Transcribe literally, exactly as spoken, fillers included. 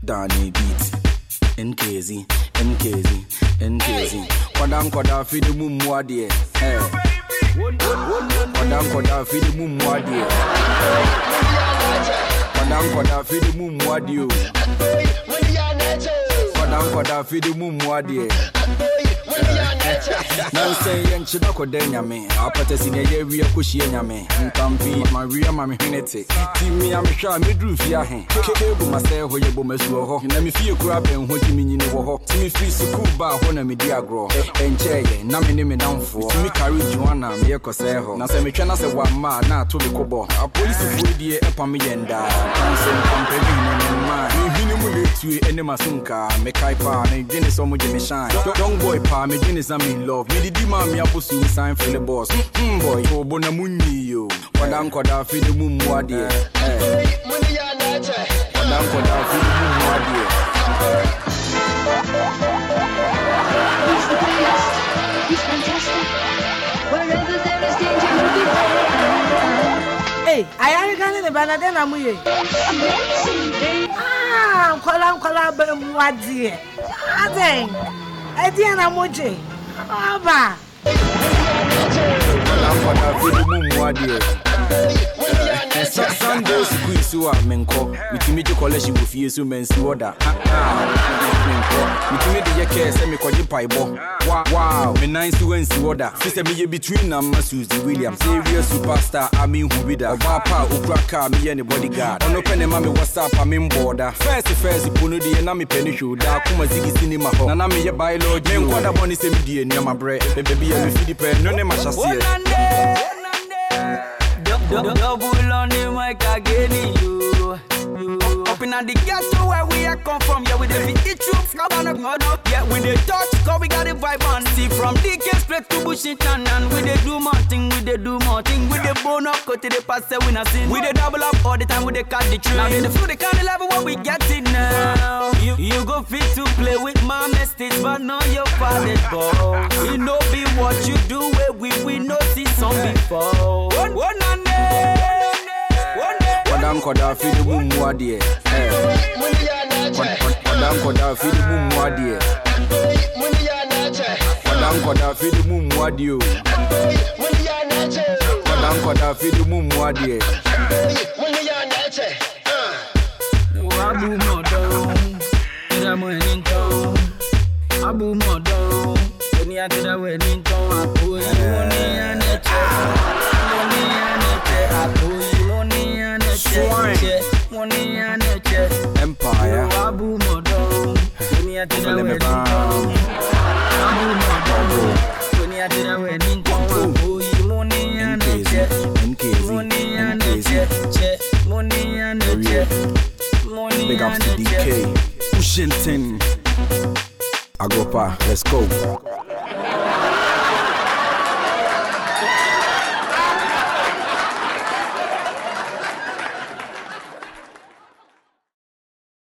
Dani beat. N K Z, N K Z, N K Z. Nkwaada nkwaada feed the mum wadie. Hey. Nkwaada nkwaada feed the mum wadie. Nkwaada nkwaada feed the mum wadie. Nkwaada nkwaada feed the mum wadie. Now say young chibako denyame. Apata sine ye wi akoshi nyame. Nkampi ma wi ama me hwenete. Ti mi am hwa me dru fia he. Kebu ma say ho ye bo masu ho. Na me fie kura ben ho ti mi nyine wo ho. Ti mi free school ba ho na me di agro. Enche ye na me ne me namfo. Ti mi carry Joanna me ye ko say ho. Na say me twa na say wa ma na to me kobo. A police fu die e pa me yenda. Kan say nkampe bi ne me ma. Mi hini mu le tue ene masunka. Me kai pa na dwene so mo je me shine. Young boy pa me dwene sa me love. Me di di ma me aposu sign for the boss. Mm boy, oh bona munyi yo. Nkwaada nkwaada feed the mum wadie. Eh. Nkwaada nkwaada feed the mum wadie. He's fantastic. Wherever there is danger, he'll be there. Hey, I am going to banana na muye. Ah, nkwaada nkwaada be wadie. Aden. Edi na moje. Aba. Nkwaada feed the mum wadie. Sunday school so a menko. Mitimi de college wo fie so mensi order. Mitimi de yeke se me kwaje paibo. Wow, me nice wensi order. Fi se me ye between na Suzy Williams. Serious superstar I mean who be that. Oba pa ukraka me ye ne bodyguard. Ono pene ma me WhatsApp I mean border. First first punu de na me peni shoulder. Kuma Ziiki cinema ho. Na na me ye biology. Me Nkwaada boni se me die ni ma bre. Baby ye me feed pen no ne ma chase. Double on the mic again, you. Up in the ghetto where we are come from, yeah, with the beat troops, come on, up, yeah, with the touch, cause we got the vibe on. See from D K straight to Bushington, and we they do more thing, we they do more thing, with the bone up, cut to the pass, we not sing. We they double up all the time, we they cut the train. Now in the flow, they can't level what we get it now. You, you go fit to play with my mistakes, but know your father's ball. You know be what you do, where we, we know see some before. One, one, one, Nkwaada nkwaada feed the mum wadie. Nkwaada nkwaada feed the mum wadie. Nkwaada nkwaada feed the mum wadie. Nkwaada nkwaada feed the mum wadie. Abu modo, ira mo eninto. Abu modo, eni atira we eninto. Abu yoni aneche, yoni aneche. Abu yoni aneche, yoni aneche. Empire. Abu modo, eni atira we eninto. Abu modo, eni atira we eninto. Abu yoni aneche, yoni aneche, yoni aneche. Big ups to D K. Washington. Agopa, let's go.